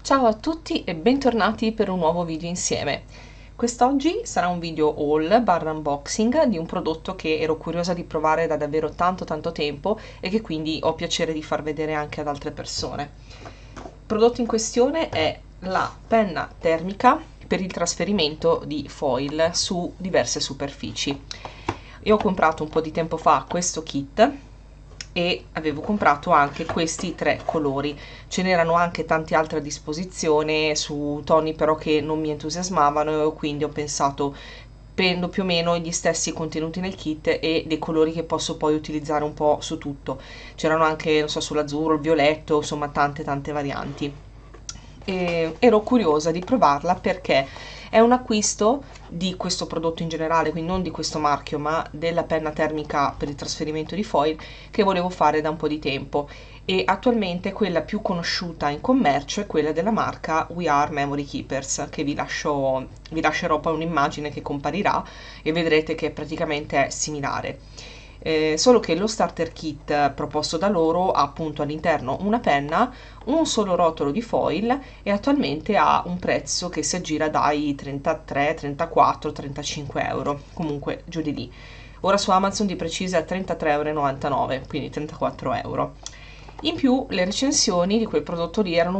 Ciao a tutti e bentornati per un nuovo video insieme. Quest'oggi sarà un video haul barra unboxing di un prodotto che ero curiosa di provare da davvero tanto tempo e che quindi ho piacere di far vedere anche ad altre persone. Il prodotto in questione è la penna termica per il trasferimento di foil su diverse superfici. Io ho comprato un po' di tempo fa questo kit e avevo comprato anche questi tre colori. Ce n'erano anche tanti altri a disposizione su toni però che non mi entusiasmavano, e quindi ho pensato prendo più o meno gli stessi contenuti nel kit e dei colori che posso poi utilizzare un po' su tutto. C'erano anche, non so, sull'azzurro, il violetto, insomma tante varianti. E ero curiosa di provarla perché è un acquisto di questo prodotto in generale, quindi non di questo marchio, ma della penna termica per il trasferimento di foil che volevo fare da un po' di tempo, e attualmente quella più conosciuta in commercio è quella della marca We Are Memory Keepers, che vi lascerò poi un'immagine che comparirà e vedrete che praticamente è similare. Solo che lo starter kit proposto da loro ha appunto all'interno una penna, un solo rotolo di foil e attualmente ha un prezzo che si aggira dai 33, 34, 35 euro, comunque giù di lì. Ora su Amazon di precisa è 33,99 €, quindi 34 euro. In più le recensioni di quel prodotto lì erano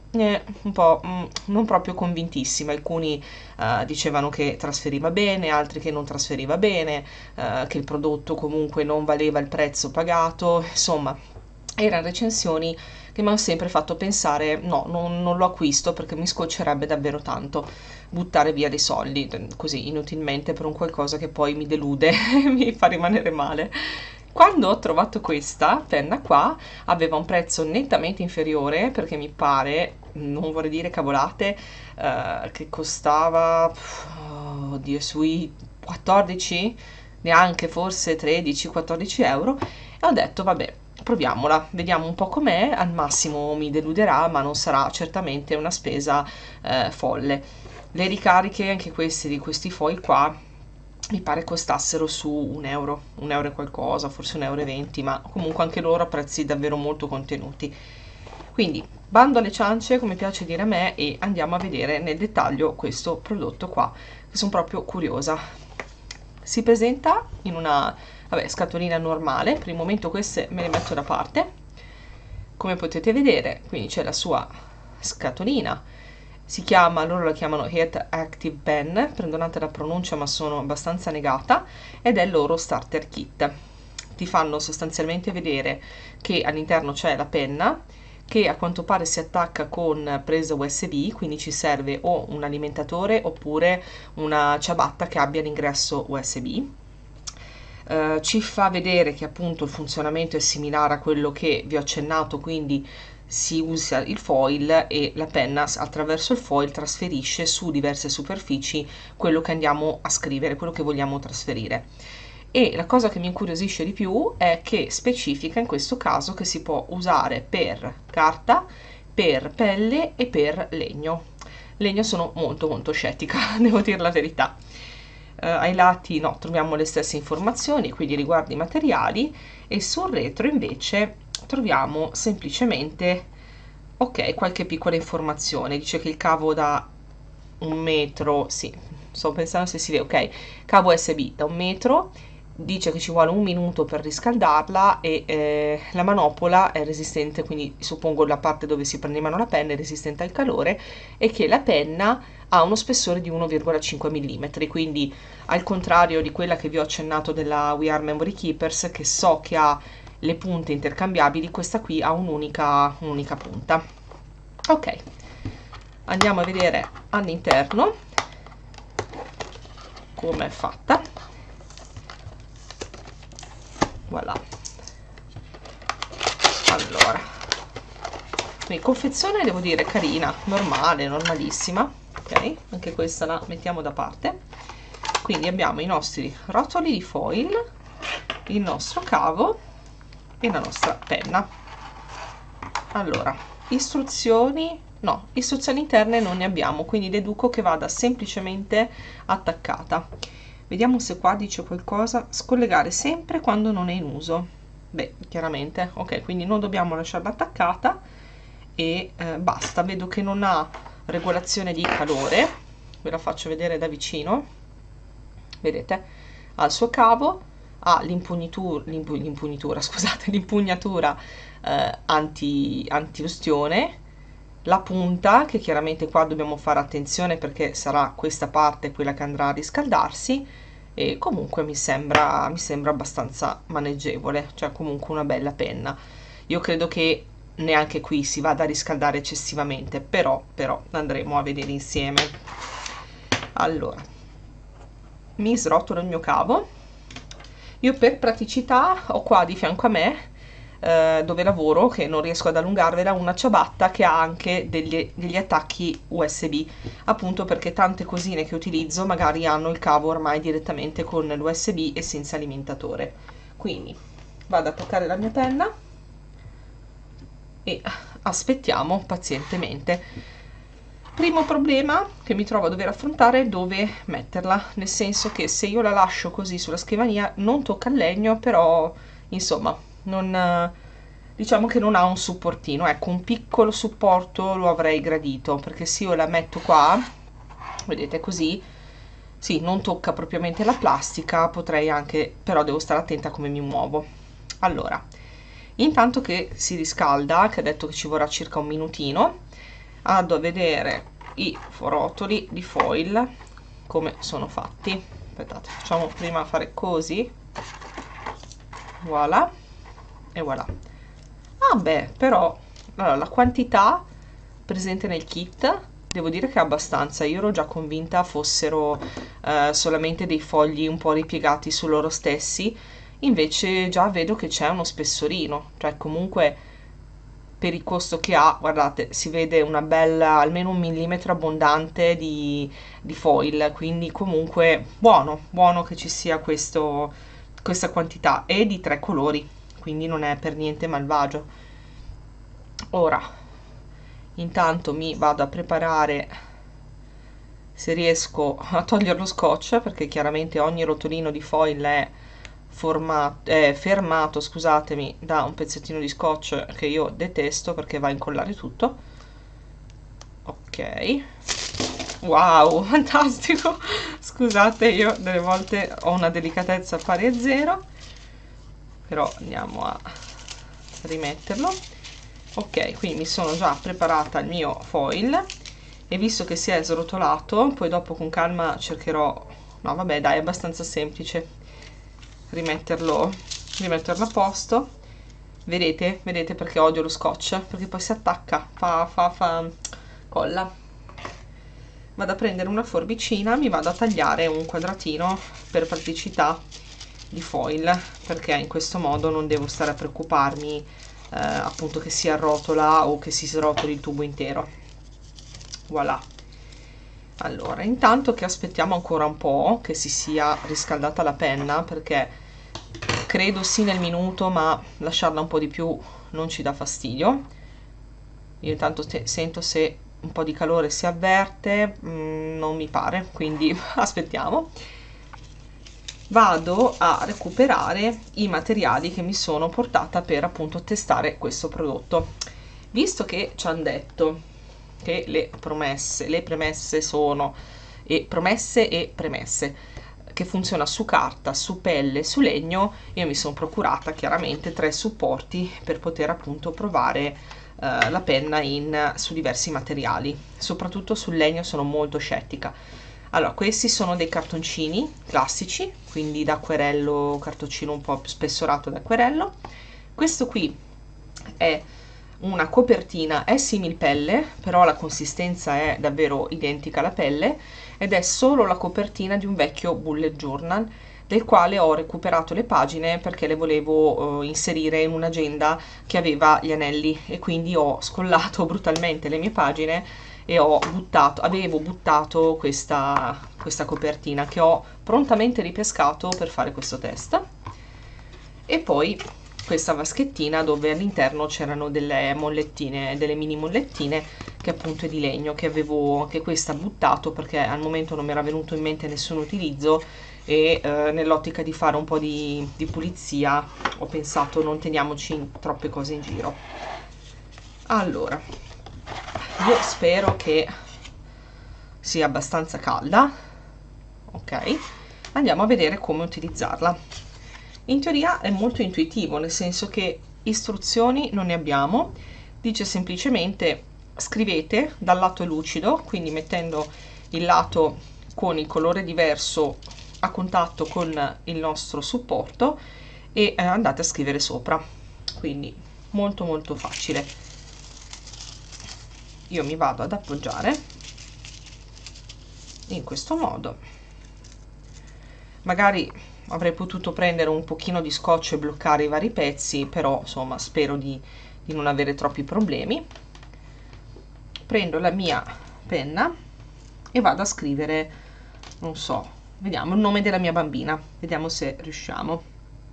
non proprio convintissime. Alcuni dicevano che trasferiva bene, altri che non trasferiva bene, che il prodotto comunque non valeva il prezzo pagato. Insomma, erano recensioni che mi hanno sempre fatto pensare no, non lo acquisto perché mi scoccerebbe davvero tanto buttare via dei soldi così inutilmente per un qualcosa che poi mi delude e mi fa rimanere male. Quando ho trovato questa penna qua aveva un prezzo nettamente inferiore, perché mi pare, non vorrei dire cavolate, che costava, oddio, sui 14, neanche forse 13-14 euro, e ho detto vabbè, proviamola, vediamo un po' com'è, al massimo mi deluderà, ma non sarà certamente una spesa folle. Le ricariche, anche queste di questi foil qua, mi pare costassero su un euro e qualcosa, forse 1,20 €, ma comunque anche loro a prezzi davvero molto contenuti. Quindi bando alle ciance, come piace dire a me, e andiamo a vedere nel dettaglio questo prodotto qua, che sono proprio curiosa. Si presenta in una, vabbè, scatolina normale. Per il momento queste me le metto da parte. Come potete vedere, quindi c'è la sua scatolina. Si chiama, loro la chiamano Heat Active Pen, perdonate la pronuncia ma sono abbastanza negata, ed è il loro starter kit. Ti fanno sostanzialmente vedere che all'interno c'è la penna, che a quanto pare si attacca con presa USB, quindi ci serve o un alimentatore oppure una ciabatta che abbia l'ingresso USB. Ci fa vedere che appunto il funzionamento è similare a quello che vi ho accennato, quindi si usa il foil e la penna attraverso il foil trasferisce su diverse superfici quello che andiamo a scrivere, quello che vogliamo trasferire. E la cosa che mi incuriosisce di più è che specifica in questo caso che si può usare per carta, per pelle e per legno. Legno sono molto scettica, devo dire la verità. Ai lati no, troviamo le stesse informazioni, quindi riguardo i materiali, e sul retro invece troviamo semplicemente, ok, qualche piccola informazione. Dice che il cavo da 1 metro, sì, sto pensando se si vede, ok, cavo USB da 1 metro, dice che ci vuole 1 minuto per riscaldarla, e la manopola è resistente, quindi suppongo la parte dove si prende in mano la penna è resistente al calore, e che la penna ha uno spessore di 1,5 mm, quindi al contrario di quella che vi ho accennato della We Are Memory Keepers, che so che ha le punte intercambiabili, questa qui ha un'unica punta. Ok, andiamo a vedere all'interno come è fatta. Voilà. Allora, quindi confezione devo dire carina, normale, normalissima. Ok, anche questa la mettiamo da parte. Quindi abbiamo i nostri rotoli di foil, il nostro cavo e la nostra penna. Allora, istruzioni interne non ne abbiamo, quindi deduco che vada semplicemente attaccata. Vediamo se qua dice qualcosa. Scollegare sempre quando non è in uso. Beh, chiaramente, ok, quindi non dobbiamo lasciarla attaccata, e basta. Vedo che non ha regolazione di calore, ve la faccio vedere da vicino, vedete, ha il suo cavo, ha l'impugnatura, scusate, l'impugnatura anti-ustione, la punta, che chiaramente qua dobbiamo fare attenzione perché sarà questa parte quella che andrà a riscaldarsi, e comunque mi sembra abbastanza maneggevole, cioè comunque una bella penna. Io credo che neanche qui si vada a riscaldare eccessivamente, però andremo a vedere insieme. Allora, mi srotolo il mio cavo. Io per praticità ho qua di fianco a me, dove lavoro, che non riesco ad allungarvela, una ciabatta che ha anche degli attacchi USB, appunto perché tante cosine che utilizzo magari hanno il cavo ormai direttamente con l'USB e senza alimentatore. Quindi vado a toccare la mia penna e aspettiamo pazientemente. Primo problema che mi trovo a dover affrontare è dove metterla, nel senso che se io la lascio così sulla scrivania non tocca il legno, però insomma non, diciamo che non ha un supportino. Ecco, un piccolo supporto lo avrei gradito, perché se io la metto qua, vedete, così sì, non tocca propriamente la plastica, potrei anche, però devo stare attenta a come mi muovo. Allora, intanto che si riscalda, che ha detto che ci vorrà circa un minutino, vado a vedere i forotoli di foil come sono fatti. Aspettate, facciamo prima fare così, voilà, e voilà. Ah beh, però allora, la quantità presente nel kit devo dire che è abbastanza. Io ero già convinta fossero solamente dei fogli un po' ripiegati su loro stessi, invece già vedo che c'è uno spessorino, cioè comunque per il costo che ha, guardate, si vede una bella, almeno 1 millimetro abbondante di foil, quindi comunque buono che ci sia questa quantità, e di 3 colori, quindi non è per niente malvagio. Ora, intanto mi vado a preparare, se riesco a togliere lo scotch, perché chiaramente ogni rotolino di foil è fermato, scusatemi, da un pezzettino di scotch che io detesto perché va a incollare tutto. Ok, wow, fantastico. Scusate, io delle volte ho una delicatezza pari a zero, però andiamo a rimetterlo. Ok, qui mi sono già preparata il mio foil, e visto che si è srotolato, poi dopo con calma cercherò, no vabbè dai, è abbastanza semplice rimetterlo a posto. Vedete perché odio lo scotch? Perché poi si attacca, colla. Vado a prendere una forbicina, mi vado a tagliare un quadratino per praticità di foil, perché in questo modo non devo stare a preoccuparmi appunto che si arrotola o che si srotoli il tubo intero. Voilà. Allora, intanto che aspettiamo ancora un po' che si sia riscaldata la penna, perché credo sì nel minuto, ma lasciarla un po' di più non ci dà fastidio. Io intanto sento se un po' di calore si avverte, non mi pare, quindi aspettiamo. Vado a recuperare i materiali che mi sono portata per appunto testare questo prodotto. Visto che ci hanno detto che le premesse sono promesse e premesse, che funziona su carta, su pelle, su legno, io mi sono procurata chiaramente 3 supporti per poter appunto provare la penna su diversi materiali. Soprattutto sul legno sono molto scettica. Allora, questi sono dei cartoncini classici, quindi d'acquerello, cartoncino un po' più spessorato d'acquerello. Questo qui è una copertina, è similpelle, però la consistenza è davvero identica alla pelle, ed è solo la copertina di un vecchio bullet journal, del quale ho recuperato le pagine perché le volevo inserire in un'agenda che aveva gli anelli, e quindi ho scollato brutalmente le mie pagine e avevo buttato questa copertina, che ho prontamente ripescato per fare questo test. E poi questa vaschettina dove all'interno c'erano delle mollettine, delle mini mollettine, che appunto è di legno, che avevo anche questa buttato perché al momento non mi era venuto in mente nessun utilizzo, e nell'ottica di fare un po' di pulizia ho pensato non teniamoci troppe cose in giro. Allora, io spero che sia abbastanza calda. Ok, andiamo a vedere come utilizzarla. In teoria è molto intuitivo, nel senso che istruzioni non ne abbiamo, dice semplicemente scrivete dal lato lucido, quindi mettendo il lato con il colore diverso a contatto con il nostro supporto e andate a scrivere sopra, quindi molto molto facile. Io mi vado ad appoggiare in questo modo. Magari avrei potuto prendere un pochino di scotch e bloccare i vari pezzi, però insomma spero di non avere troppi problemi. Prendo la mia penna e vado a scrivere, non so, vediamo il nome della mia bambina, vediamo se riusciamo.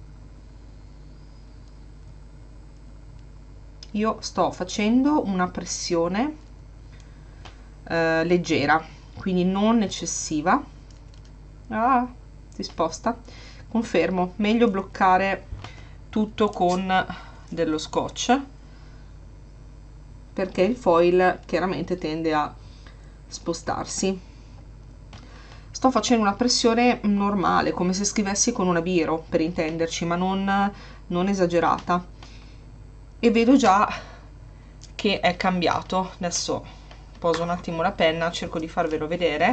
Io sto facendo una pressione leggera, quindi non eccessiva. Si sposta. Confermo, meglio bloccare tutto con dello scotch, perché il foil chiaramente tende a spostarsi. Sto facendo una pressione normale, come se scrivessi con una biro, per intenderci, ma non esagerata, e vedo già che è cambiato. Adesso poso un attimo la penna, cerco di farvelo vedere.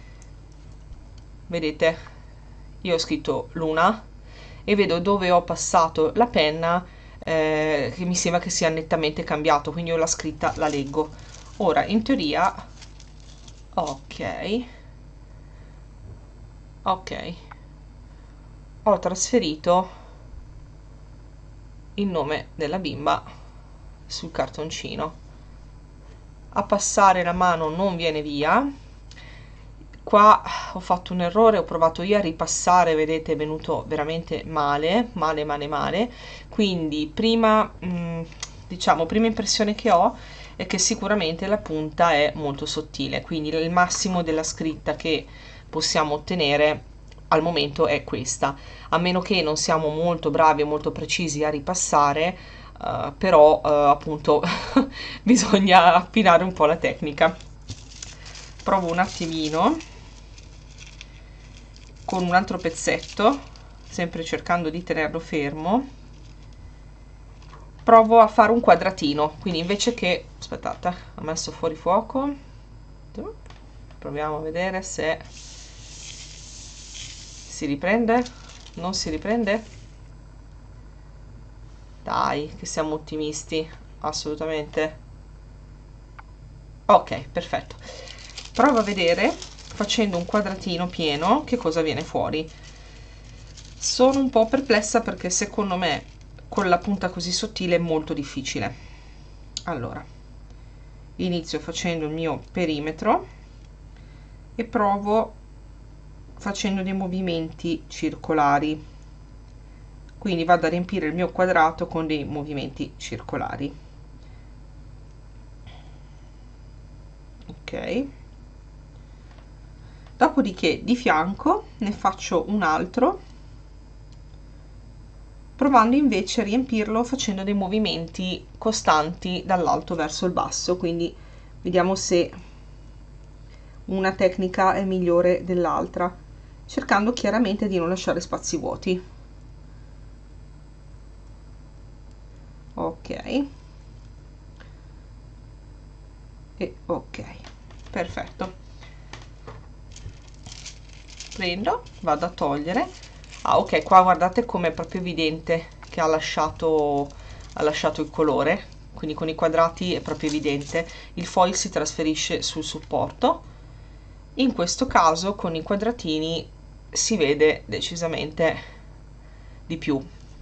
Vedete, io ho scritto Luna e vedo dove ho passato la penna che mi sembra che sia nettamente cambiato, quindi io la scritta la leggo. Ora in teoria ok, ho trasferito il nome della bimba sul cartoncino. A passare la mano non viene via. Qua ho fatto un errore, ho provato io a ripassare, vedete, è venuto veramente male, quindi prima diciamo prima impressione che ho è che sicuramente la punta è molto sottile, quindi il massimo della scritta che possiamo ottenere al momento è questa, a meno che non siamo molto bravi o molto precisi a ripassare, però appunto bisogna affinare un po' la tecnica. Provo un attimino con un altro pezzetto, sempre cercando di tenerlo fermo. Provo a fare un quadratino, quindi invece che, aspettate, ho messo fuori fuoco, proviamo a vedere se si riprende. Non si riprende? Dai, che siamo ottimisti, assolutamente. Ok, perfetto. Provo a vedere, facendo un quadratino pieno, che cosa viene fuori. Sono un po' perplessa perché secondo me con la punta così sottile è molto difficile. Allora, inizio facendo il mio perimetro e provo facendo dei movimenti circolari, quindi vado a riempire il mio quadrato con dei movimenti circolari. Ok, dopodiché di fianco ne faccio un altro, provando invece a riempirlo facendo dei movimenti costanti dall'alto verso il basso, quindi vediamo se una tecnica è migliore dell'altra, cercando chiaramente di non lasciare spazi vuoti. Ok, e ok, perfetto. Prendo, vado a togliere. Ok, qua guardate com'è proprio evidente che ha lasciato il colore, quindi con i quadrati è proprio evidente. Il foil si trasferisce sul supporto. In questo caso con i quadratini si vede decisamente di più.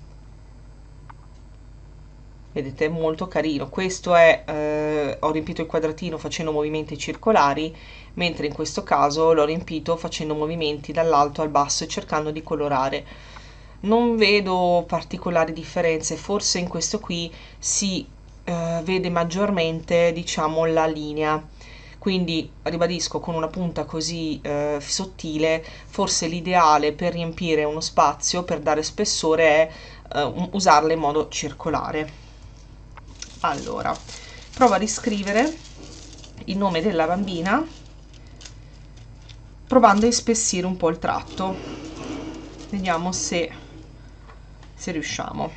Vedete, è molto carino. Questo è, ho riempito il quadratino facendo movimenti circolari, mentre in questo caso l'ho riempito facendo movimenti dall'alto al basso e cercando di colorare. Non vedo particolari differenze, forse in questo qui si vede maggiormente, diciamo, la linea. Quindi ribadisco, con una punta così sottile, forse l'ideale per riempire uno spazio, per dare spessore, è usarla in modo circolare. Allora, provo a riscrivere il nome della bambina, provando a ispessire un po' il tratto. Vediamo se riusciamo.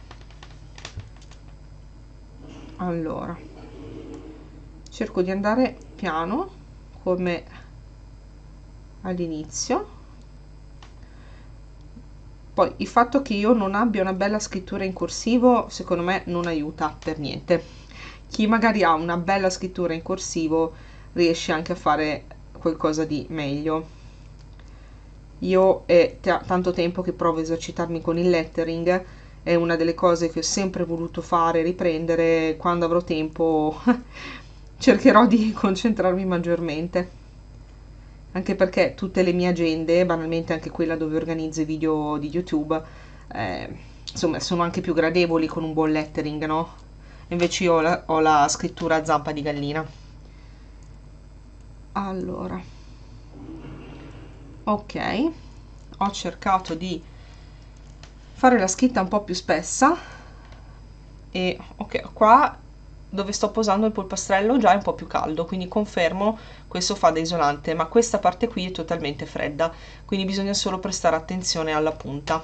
Allora, cerco di andare piano come all'inizio. Poi il fatto che io non abbia una bella scrittura in corsivo secondo me non aiuta per niente. Chi magari ha una bella scrittura in corsivo riesce anche a fare qualcosa di meglio. Io è tanto tempo che provo a esercitarmi con il lettering, è una delle cose che ho sempre voluto fare, riprendere. Quando avrò tempo cercherò di concentrarmi maggiormente, anche perché tutte le mie agende, banalmente anche quella dove organizzo i video di YouTube, insomma sono anche più gradevoli con un buon lettering, no? Invece io ho la scrittura a zampa di gallina. Allora, ok, ho cercato di fare la scritta un po' più spessa e ok, qua dove sto posando il polpastrello già è un po' più caldo, quindi confermo questo fa da isolante, ma questa parte qui è totalmente fredda, quindi bisogna solo prestare attenzione alla punta.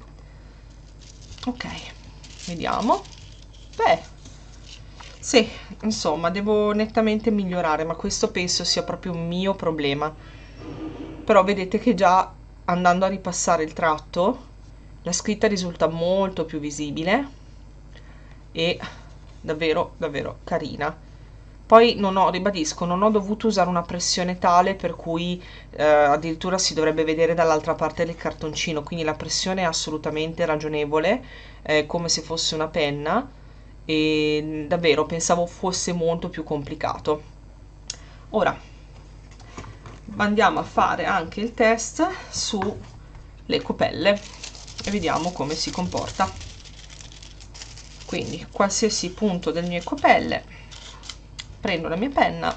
Ok, vediamo. Beh, sì, insomma, devo nettamente migliorare, ma questo penso sia proprio un mio problema. Però vedete che già andando a ripassare il tratto, la scritta risulta molto più visibile e davvero davvero carina. Poi non ho, ribadisco, non ho dovuto usare una pressione tale per cui addirittura si dovrebbe vedere dall'altra parte del cartoncino, quindi la pressione è assolutamente ragionevole, come se fosse una penna, e davvero pensavo fosse molto più complicato. Ora andiamo a fare anche il test sulle copelle e vediamo come si comporta. Quindi qualsiasi punto delle mie copelle prendo la mia penna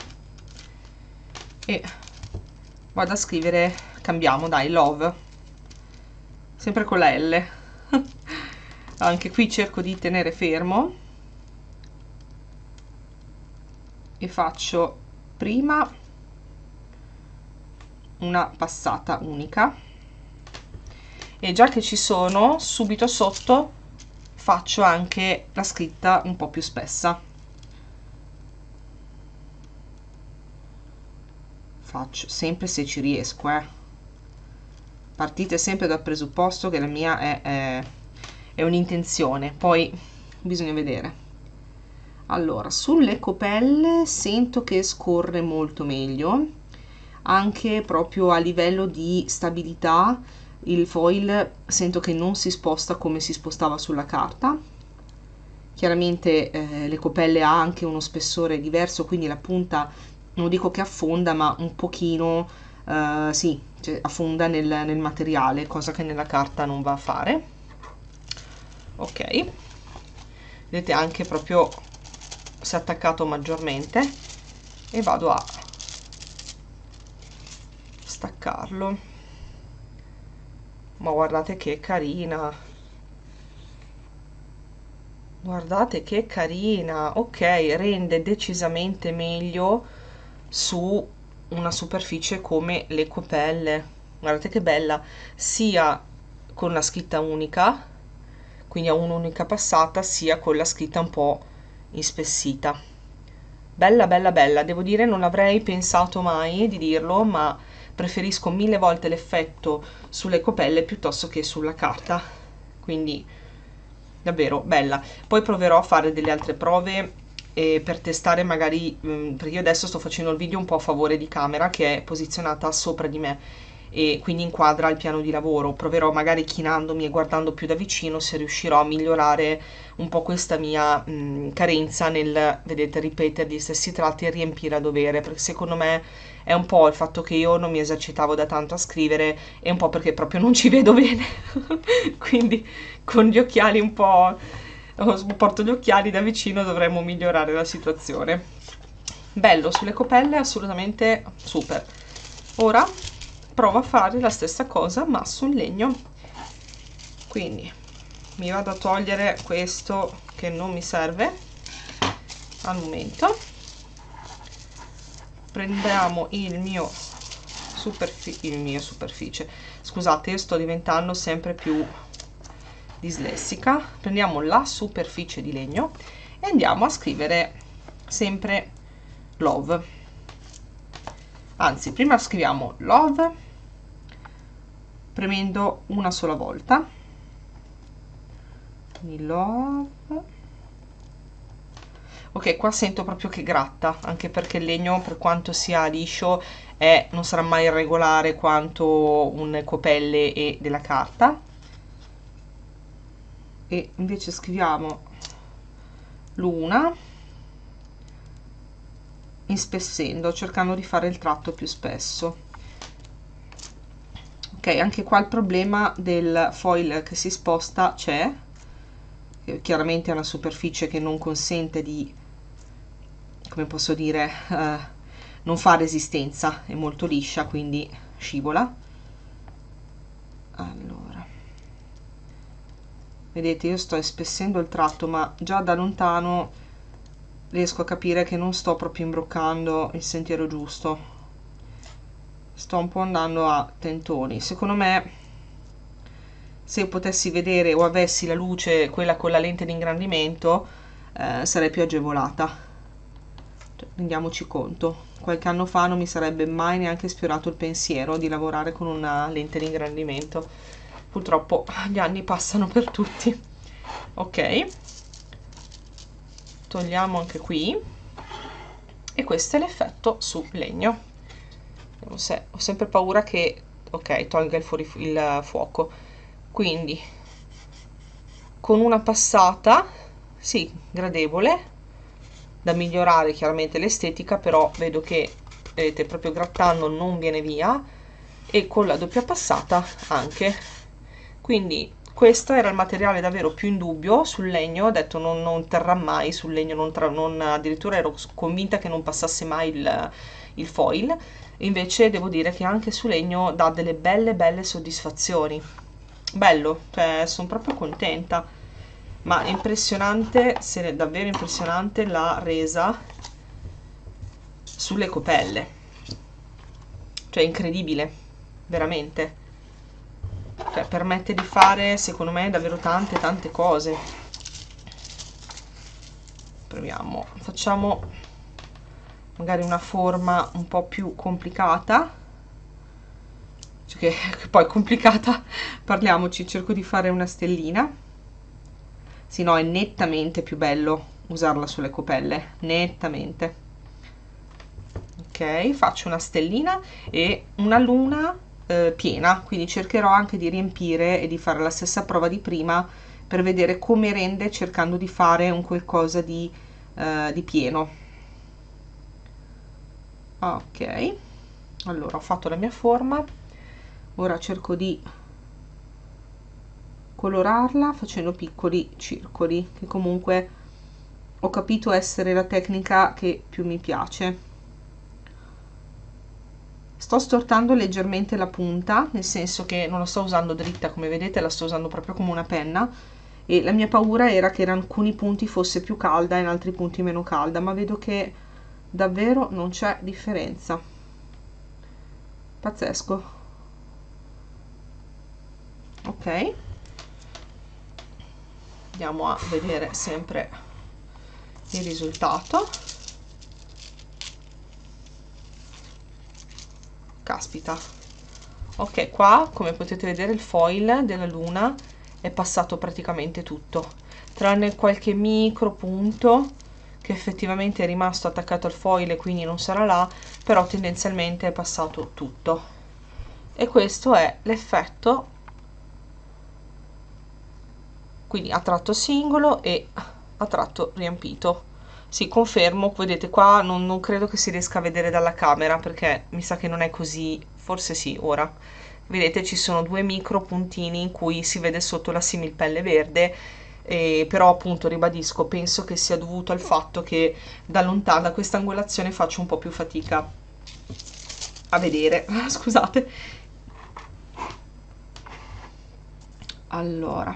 e vado a scrivere, cambiamo, dai, love, sempre con la L. Anche qui cerco di tenere fermo e faccio prima una passata unica e già che ci sono, subito sotto faccio anche la scritta un po' più spessa. Faccio sempre, se ci riesco, partite sempre dal presupposto che la mia è un'intenzione, poi bisogna vedere. Allora, sulle copelle sento che scorre molto meglio, anche proprio a livello di stabilità. Il foil sento che non si sposta come si spostava sulla carta. Chiaramente le copelle ha anche uno spessore diverso, quindi la punta non dico che affonda, ma un pochino sì, cioè affonda nel materiale, cosa che nella carta non va a fare. Ok, vedete anche proprio si è attaccato maggiormente e vado a staccarlo. Ma guardate che carina, guardate che carina. Ok, rende decisamente meglio su una superficie come le copelle. Guardate che bella, sia con la scritta unica, quindi a un'unica passata, sia con la scritta un po' ispessita. Bella bella bella, devo dire non avrei pensato mai di dirlo, ma preferisco 1000 volte l'effetto sulle copelle piuttosto che sulla carta, quindi davvero bella. Poi proverò a fare delle altre prove per testare magari, perché io adesso sto facendo il video un po' a favore di camera che è posizionata sopra di me e quindi inquadra il piano di lavoro. Proverò magari chinandomi e guardando più da vicino se riuscirò a migliorare un po' questa mia carenza nel, vedete, ripetere gli stessi tratti e riempire a dovere, perché secondo me è un po' il fatto che io non mi esercitavo da tanto a scrivere e un po' perché proprio non ci vedo bene quindi con gli occhiali un po', porto gli occhiali da vicino, dovremmo migliorare la situazione. Bello, sulle copelle assolutamente super. Ora provo a fare la stessa cosa ma sul legno, quindi mi vado a togliere questo che non mi serve al momento prendiamo il mio superficie, scusate, io sto diventando sempre più dislessica. Prendiamo la superficie di legno e andiamo a scrivere sempre love, anzi prima scriviamo love premendo una sola volta, quindi love. Ok, qua sento proprio che gratta, anche perché il legno, per quanto sia liscio, non sarà mai regolare quanto un copelle e della carta. E invece scriviamo luna inspessendo, cercando di fare il tratto più spesso. Ok, anche qua il problema del foil che si sposta c'è, chiaramente è una superficie che non consente di, come posso dire, non fa resistenza, è molto liscia, quindi scivola. Allora, vedete, io sto espessendo il tratto, ma già da lontano riesco a capire che non sto proprio imbroccando il sentiero giusto, sto un po' andando a tentoni. Secondo me, se io potessi vedere o avessi la luce, quella con la lente di ingrandimento, sarei più agevolata. Rendiamoci conto, qualche anno fa non mi sarebbe mai neanche sfiorato il pensiero di lavorare con una lente di ingrandimento. Purtroppo gli anni passano per tutti. Ok, togliamo anche qui, e questo è l'effetto su legno. Ho sempre paura che, ok, tolga il fuoco, quindi con una passata, sì, gradevole, da migliorare chiaramente l'estetica, però vedo che, vedete, proprio grattando non viene via, e con la doppia passata anche. Quindi questo era il materiale davvero più in dubbio sul legno, ho detto non terrà mai sul legno, addirittura ero convinta che non passasse mai il foil. Invece devo dire che anche su legno dà delle belle soddisfazioni. Bello, cioè sono proprio contenta, ma è impressionante, davvero impressionante la resa sulle copelle, cioè incredibile, veramente, cioè permette di fare secondo me davvero tante cose. Proviamo, facciamo magari una forma un po' più complicata, cioè che poi complicata, parliamoci, cerco di fare una stellina. Sì, no, è nettamente più bello usarla sulle copelle, nettamente. Ok, faccio una stellina e una luna piena, quindi cercherò anche di riempire e di fare la stessa prova di prima per vedere come rende, cercando di fare un qualcosa di pieno. Ok, allora ho fatto la mia forma, ora cerco di colorarla facendo piccoli circoli, che comunque ho capito essere la tecnica che più mi piace. Sto stortando leggermente la punta, nel senso che non la sto usando dritta, come vedete la sto usando proprio come una penna, e la mia paura era che in alcuni punti fosse più calda e in altri punti meno calda, ma vedo che davvero non c'è differenza. Pazzesco. Ok, andiamo a vedere sempre il risultato. Caspita, ok, qua come potete vedere il foil della luna è passato praticamente tutto, tranne qualche micro punto che effettivamente è rimasto attaccato al foil e quindi non sarà là, però tendenzialmente è passato tutto. E questo è l'effetto, quindi a tratto singolo e a tratto riempito. Sì, confermo, vedete qua non credo che si riesca a vedere dalla camera perché mi sa che non è così, forse sì, ora. Vedete ci sono due micro puntini in cui si vede sotto la similpelle verde, però appunto ribadisco, penso che sia dovuto al fatto che da lontano, da questa angolazione faccio un po' più fatica a vedere. Scusate. Allora,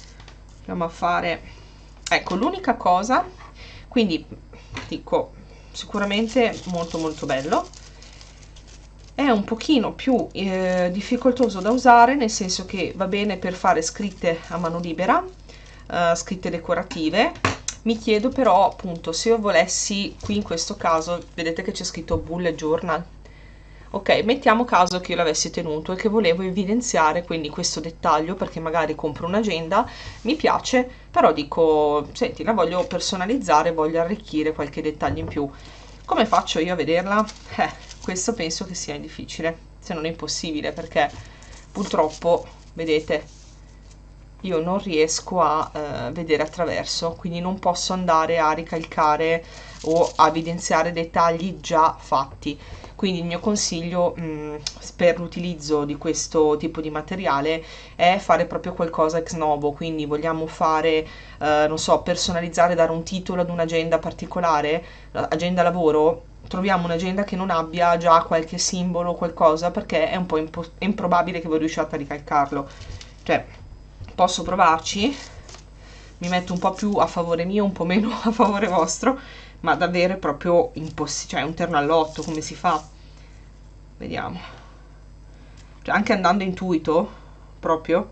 andiamo a fare, ecco, l'unica cosa, quindi dico, sicuramente molto molto bello. È un pochino più difficoltoso da usare, nel senso che va bene per fare scritte a mano libera, scritte decorative. Mi chiedo però appunto se io volessi, qui in questo caso vedete che c'è scritto bullet journal. Ok, mettiamo caso che io l'avessi tenuto e che volevo evidenziare quindi questo dettaglio, perché magari compro un'agenda, mi piace, però dico, senti, la voglio personalizzare, voglio arricchire qualche dettaglio in più. Come faccio io a vederla? Questo penso che sia difficile, se non impossibile, perché purtroppo, vedete, io non riesco a vedere attraverso, quindi non posso andare a ricalcare o a evidenziare dettagli già fatti. Quindi il mio consiglio per l'utilizzo di questo tipo di materiale è fare proprio qualcosa ex novo, quindi vogliamo fare, non so, personalizzare, dare un titolo ad un'agenda particolare, agenda lavoro, troviamo un'agenda che non abbia già qualche simbolo o qualcosa, perché è un po' improbabile che voi riusciate a ricalcarlo. Cioè, posso provarci, mi metto un po' più a favore mio, un po' meno a favore vostro, ma davvero è proprio impossibile, cioè è un terno all'otto, come si fa? Vediamo. Cioè, anche andando intuito, proprio,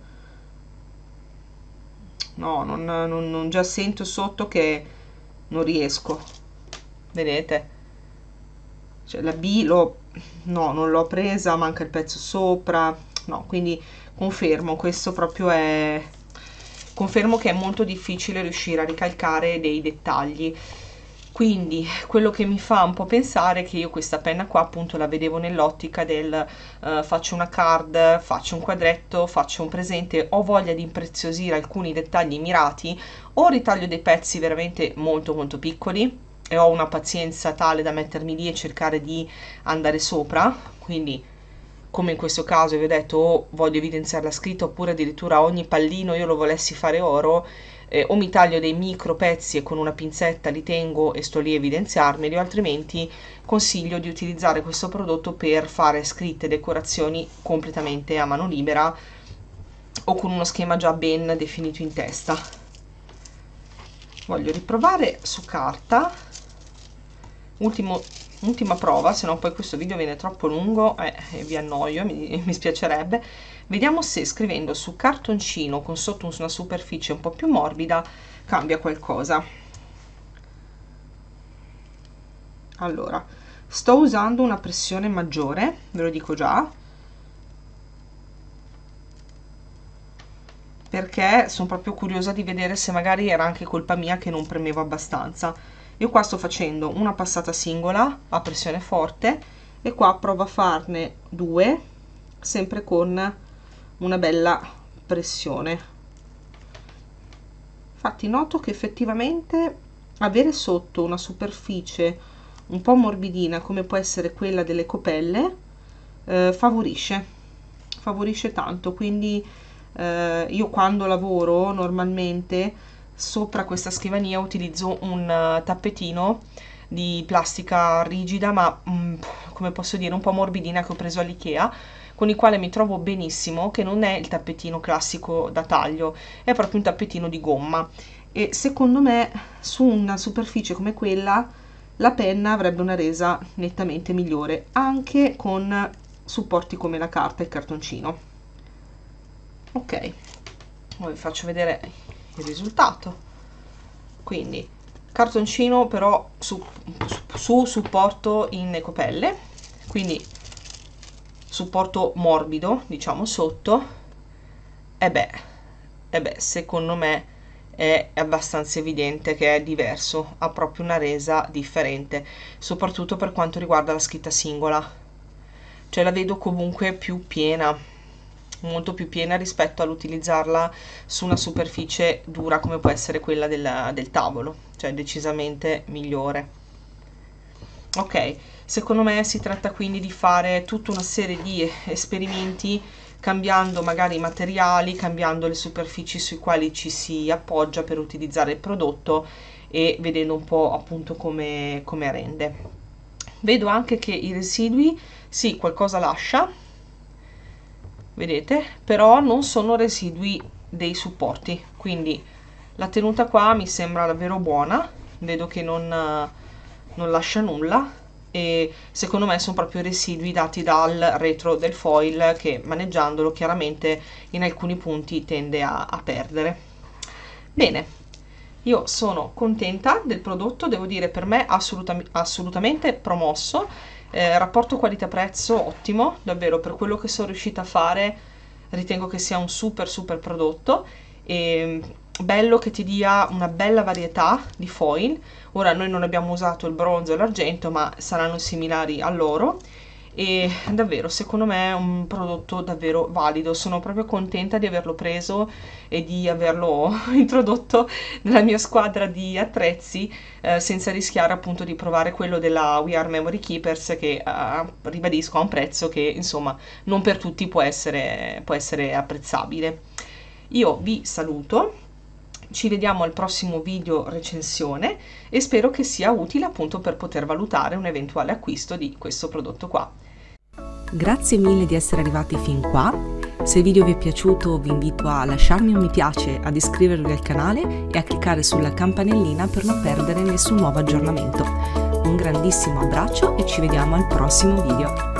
no, non già sento sotto che non riesco, vedete? Cioè la B no, non l'ho presa, manca il pezzo sopra, no, quindi confermo, questo proprio è, confermo che è molto difficile riuscire a ricalcare dei dettagli. Quindi quello che mi fa un po' pensare è che io questa penna qua appunto la vedevo nell'ottica del faccio una card, faccio un quadretto, faccio un presente, ho voglia di impreziosire alcuni dettagli mirati, o ritaglio dei pezzi veramente molto molto piccoli e ho una pazienza tale da mettermi lì e cercare di andare sopra, quindi come in questo caso vi ho detto, o voglio evidenziare la scritta, oppure addirittura ogni pallino io lo volessi fare oro, o mi taglio dei micro pezzi e con una pinzetta li tengo e sto lì a evidenziarmeli, o altrimenti consiglio di utilizzare questo prodotto per fare scritte e decorazioni completamente a mano libera o con uno schema già ben definito in testa. Voglio riprovare su carta, ultima prova, se no poi questo video viene troppo lungo e vi annoio, mi spiacerebbe. Vediamo se scrivendo su cartoncino con sotto una superficie un po' più morbida cambia qualcosa. Allora, sto usando una pressione maggiore, ve lo dico già, perché sono proprio curiosa di vedere se magari era anche colpa mia che non premevo abbastanza. Io qua sto facendo una passata singola a pressione forte e qua provo a farne due, sempre con una bella pressione. Infatti noto che effettivamente avere sotto una superficie un po' morbidina come può essere quella delle copelle favorisce tanto, quindi io quando lavoro normalmente sopra questa scrivania utilizzo un tappetino di plastica rigida, ma come posso dire un po' morbidina, che ho preso all'IKEA, con il quale mi trovo benissimo, che non è il tappetino classico da taglio, è proprio un tappetino di gomma, e secondo me su una superficie come quella la penna avrebbe una resa nettamente migliore, anche con supporti come la carta e il cartoncino. Ok, ora vi faccio vedere il risultato. Quindi cartoncino però su supporto in ecopelle, quindi supporto morbido diciamo sotto, e beh, secondo me è abbastanza evidente che è diverso, ha proprio una resa differente, soprattutto per quanto riguarda la scritta singola, cioè la vedo comunque più piena, molto più piena rispetto all'utilizzarla su una superficie dura come può essere quella del tavolo, cioè decisamente migliore. Ok, secondo me si tratta quindi di fare tutta una serie di esperimenti, cambiando magari i materiali, cambiando le superfici sui quali ci si appoggia per utilizzare il prodotto e vedendo un po' appunto come rende. Vedo anche che i residui, sì, qualcosa lascia, vedete, però non sono residui dei supporti, quindi la tenuta qua mi sembra davvero buona, vedo che non lascia nulla e secondo me sono proprio residui dati dal retro del foil che maneggiandolo chiaramente in alcuni punti tende a perdere. Bene, io sono contenta del prodotto, devo dire per me assolutamente promosso, rapporto qualità-prezzo ottimo, davvero per quello che sono riuscita a fare ritengo che sia un super prodotto e bello che ti dia una bella varietà di foil. Ora noi non abbiamo usato il bronzo e l'argento ma saranno similari a loro e davvero secondo me è un prodotto davvero valido, sono proprio contenta di averlo preso e di averlo introdotto nella mia squadra di attrezzi senza rischiare appunto di provare quello della We Are Memory Keepers che ribadisco ha un prezzo che insomma non per tutti può essere apprezzabile. Io vi saluto, ci vediamo al prossimo video recensione e spero che sia utile appunto per poter valutare un eventuale acquisto di questo prodotto qua. Grazie mille di essere arrivati fin qua. Se il video vi è piaciuto vi invito a lasciarmi un mi piace, ad iscrivervi al canale e a cliccare sulla campanellina per non perdere nessun nuovo aggiornamento. Un grandissimo abbraccio e ci vediamo al prossimo video.